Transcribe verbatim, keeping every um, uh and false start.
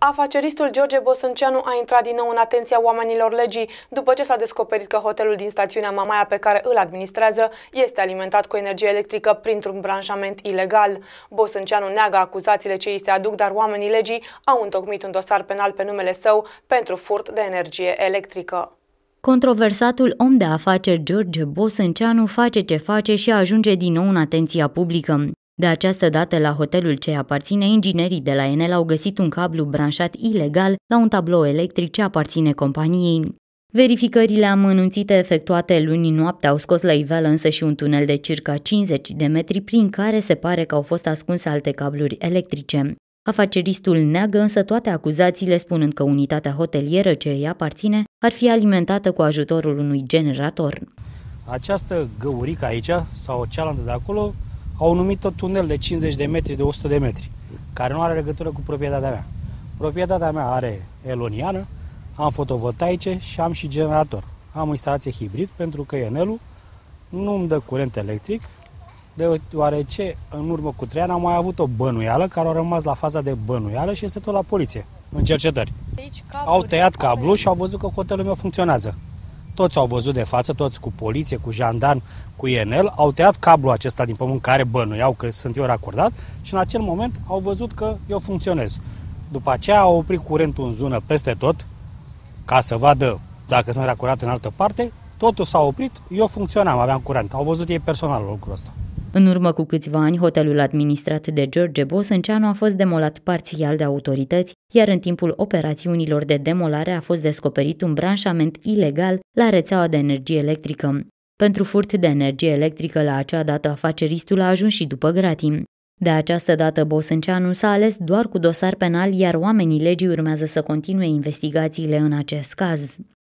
Afaceristul George Bosânceanu a intrat din nou în atenția oamenilor legii după ce s-a descoperit că hotelul din stațiunea Mamaia pe care îl administrează este alimentat cu energie electrică printr-un branșament ilegal. Bosânceanu neagă acuzațiile ce îi se aduc, dar oamenii legii au întocmit un dosar penal pe numele său pentru furt de energie electrică. Controversatul om de afaceri George Bosânceanu face ce face și ajunge din nou în atenția publică. De această dată, la hotelul ce aparține, inginerii de la Enel au găsit un cablu branșat ilegal la un tablou electric ce aparține companiei. Verificările amănunțite efectuate luni noapte au scos la iveală însă și un tunel de circa cincizeci de metri prin care se pare că au fost ascunse alte cabluri electrice. Afaceristul neagă însă toate acuzațiile, spunând că unitatea hotelieră ce îi aparține ar fi alimentată cu ajutorul unui generator. Această găurică aici, sau cealaltă de acolo, au numit-o tunel de cincizeci de metri, de o sută de metri, care nu are legătură cu proprietatea mea. Proprietatea mea are eloniană, am fotovoltaice și am și generator. Am o instalație hibrid pentru că Enelul nu îmi dă curent electric, deoarece în urmă cu trei ani am mai avut o bănuială care a rămas la faza de bănuială și este tot la poliție, în cercetări. Deci, au tăiat cablu și au văzut că hotelul meu funcționează. Toți au văzut de față, toți cu poliție, cu jandarmi, cu Enel, au tăiat cablul acesta din pământ care bănuiau că sunt eu racordat și în acel moment au văzut că eu funcționez. După aceea au oprit curentul în zonă peste tot, ca să vadă dacă sunt racordat în altă parte, totul s-a oprit, eu funcționam, aveam curent. Au văzut ei personal lucrul ăsta. În urmă cu câțiva ani, hotelul administrat de George Bosânceanu a fost demolat parțial de autorități, iar în timpul operațiunilor de demolare a fost descoperit un branșament ilegal la rețeaua de energie electrică. Pentru furt de energie electrică, la acea dată, afaceristul a ajuns și după gratim. De această dată, Bosânceanu s-a ales doar cu dosar penal, iar oamenii legii urmează să continue investigațiile în acest caz.